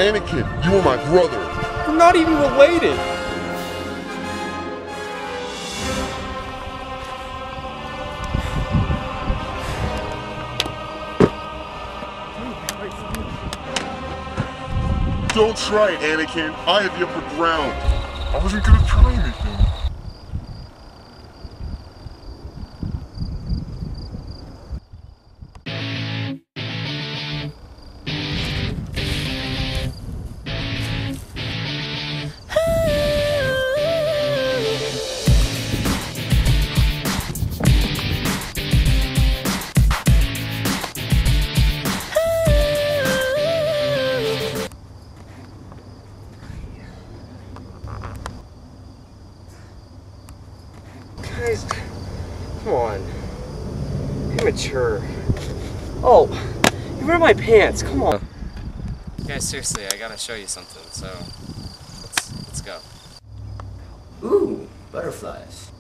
Anakin, you are my brother. We're not even related. Don't try it, Anakin. I have the upper ground. I wasn't gonna try anything. Guys, come on. Immature. Oh, you ripped my pants. Come on. Guys, seriously, I gotta show you something. So let's go. Ooh, butterflies.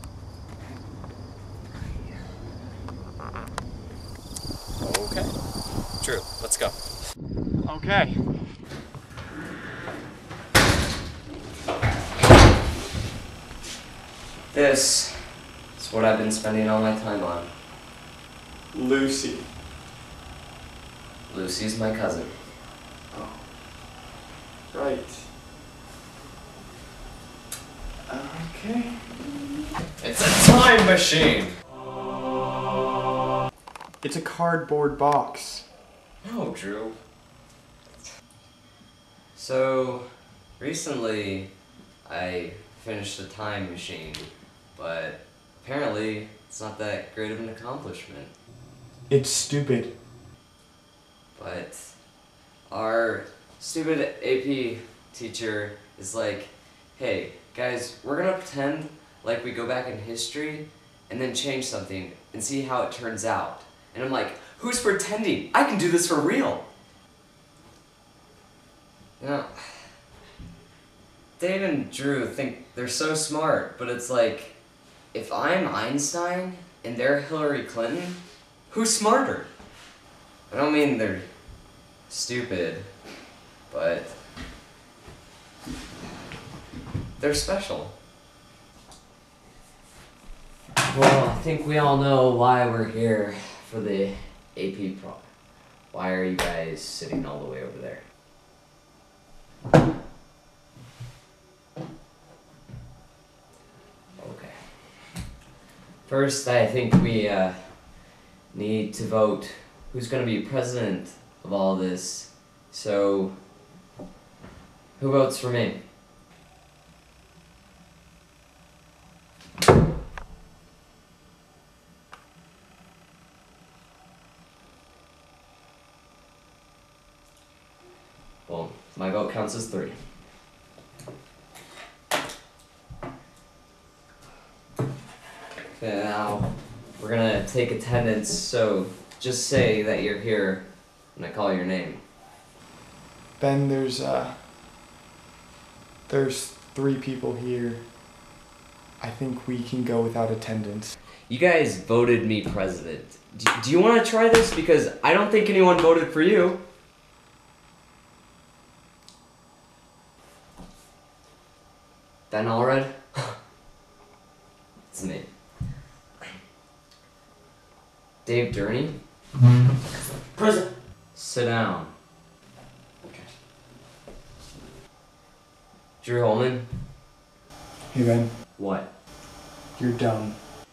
Okay. Drew, let's go. Okay. This is what I've been spending all my time on. Lucy. Lucy's my cousin. Right. Okay. It's a time machine! It's a cardboard box. No, Drew. So, recently I finished the time machine, but apparently it's not that great of an accomplishment. It's stupid. But our stupid AP teacher is like, hey, guys, we're gonna pretend like we go back in history and then change something and see how it turns out. And I'm like, who's pretending? I can do this for real. You know, Dave and Drew think they're so smart, but it's like, if I'm Einstein and they're Hillary Clinton, who's smarter? I don't mean they're stupid, but they're special. Well, I think we all know why we're here for the AP Pro. Why are you guys sitting all the way over there? Okay. First, I think we need to vote who's going to be president of all this. So, who votes for me? Well, my vote counts as 3. Okay, now we're gonna take attendance, so just say that you're here when I call your name. Ben, there's 3 people here. I think we can go without attendance. You guys voted me president. Do you want to try this? Because I don't think anyone voted for you. Ben Allred? It's me. Dave Durney? Present. Sit down. Okay. Drew Holman? Hey Ben, What? you're dumb.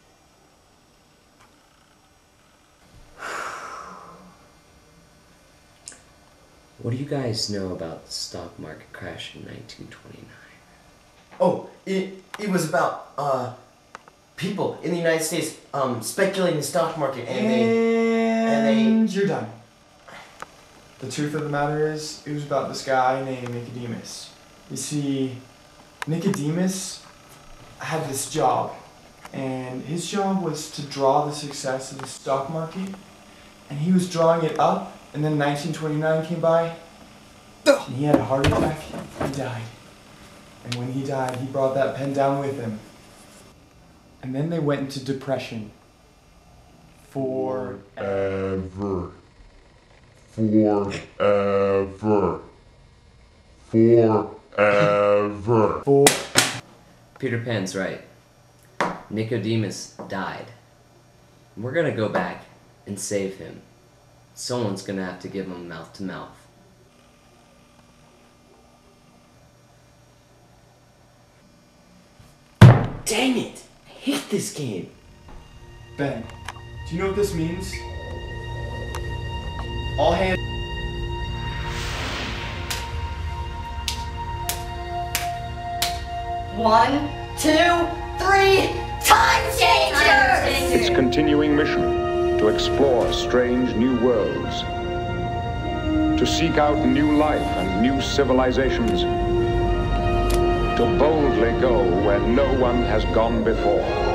What do you guys know about the stock market crash in 1929? Oh, it was about people in the United States speculating the stock market And you're done. The truth of the matter is, it was about this guy named Nicodemus. You see, Nicodemus had this job, and his job was to draw the success of the stock market, and he was drawing it up, and then 1929 came by, and he had a heart attack, and he died. And when he died, he brought that pen down with him. And then they went into depression. Forever. Forever. Forever. Peter Pan's right. Nicodemus died. We're gonna go back and save him. Someone's gonna have to give him mouth to mouth. Dang it! I hate this game. Ben, do you know what this means? All hands. One, two, three, time changers! Its continuing mission to explore strange new worlds, to seek out new life and new civilizations, to boldly go where no one has gone before.